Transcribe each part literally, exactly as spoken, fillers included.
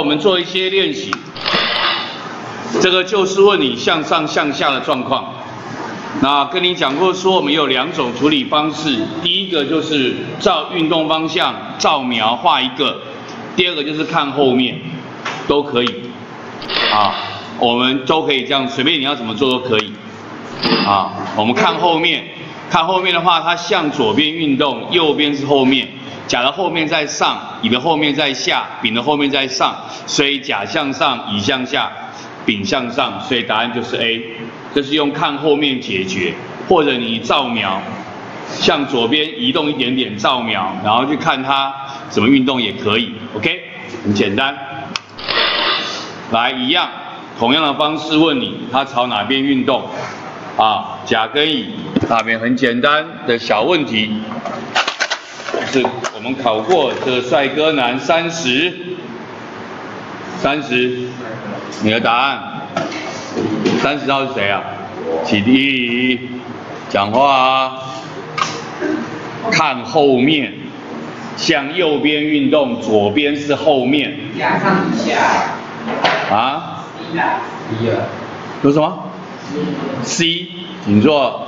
我们做一些练习。这个就是问你向上向下的状况。那跟你讲过说，我们有两种处理方式，第一个就是照运动方向照描画一个，第二个就是看后面，都可以。啊，我们都可以这样，随便你要怎么做都可以。啊，我们看后面，看后面的话，它向左边运动，右边是后面。甲的后面在上，乙的后面在下，丙的后面在上，所以甲向上，乙向下，丙向上，所以答案就是 A。这是用看后面解决，或者你照描，向左边移动一点点照描，然后去看它怎么运动也可以 ，OK， 很简单。来，一样，同样的方式问你，它朝哪边运动？啊，甲跟乙那边很简单的小问题。是我们考过这个帅哥男三十，三十，你的答案，三十号是谁啊？起立，讲话啊，看后面，向右边运动，左边是后面。 甲上以下。 啊 ？C 啦 ，C 啊。 有什么 ？C， 请坐。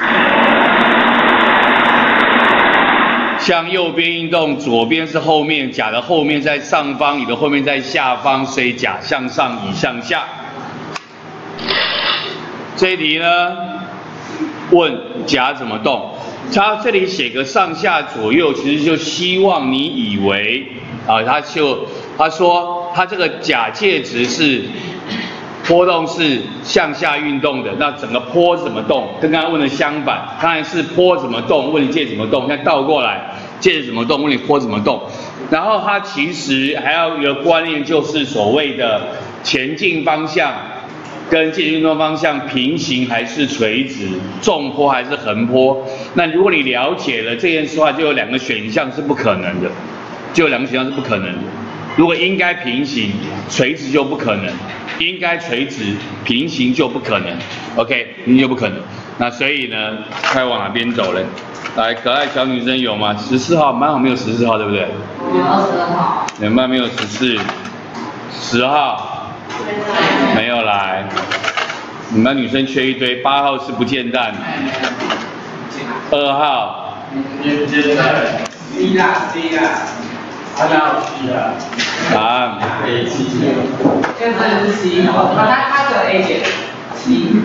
向右边运动，左边是后面，甲的后面在上方，乙的后面在下方，所以甲向上，乙向下。这一题呢，问甲怎么动？他这里写个上下左右，其实就希望你以为啊，他就他说他这个甲介质是波动是向下运动的，那整个波怎么动？跟刚刚问的相反，刚才是波怎么动，问你介怎么动，现在倒过来。介质怎么动？问你波怎么动？然后它其实还有一个观念，就是所谓的前进方向跟介质运动方向平行还是垂直，纵波还是横波。那如果你了解了这件事的话，就有两个选项是不可能的，就有两个选项是不可能的。如果应该平行，垂直就不可能；应该垂直，平行就不可能。OK， 你就不可能。那所以呢，该往哪边走嘞？来，可爱小女生有吗？十四号，蛮好，没有十四号，对不对？ 有二十号。 你们班没有十四，十号没有来。你们班女生缺一堆，八号是不见蛋，二号。 C 啦 C 啦，他哪有 C 啊？ 答案。 A C。现在是 C 哦，他他只有 A 减 C。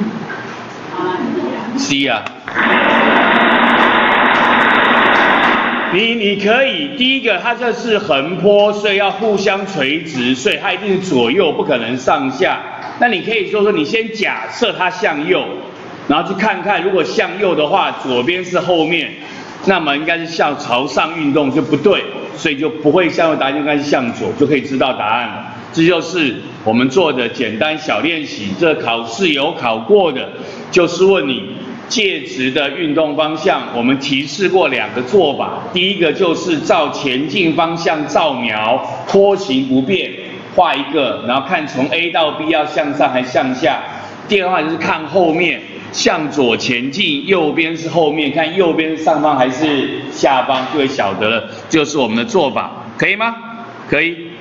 C 啊。你你可以，第一个它这是横波，所以要互相垂直，所以它一定是左右，不可能上下。那你可以说说，你先假设它向右，然后去看看，如果向右的话，左边是后面，那么应该是向朝上运动就不对，所以就不会向右，答案应该是向左，就可以知道答案了。这就是我们做的简单小练习，这考试有考过的，就是问你。介质的运动方向，我们提示过两个做法。第一个就是照前进方向照描，波形不变，画一个，然后看从 A 到 B 要向上还向下。第二个话就是看后面，向左前进，右边是后面，看右边上方还是下方，就会晓得了。这就是我们的做法，可以吗？可以。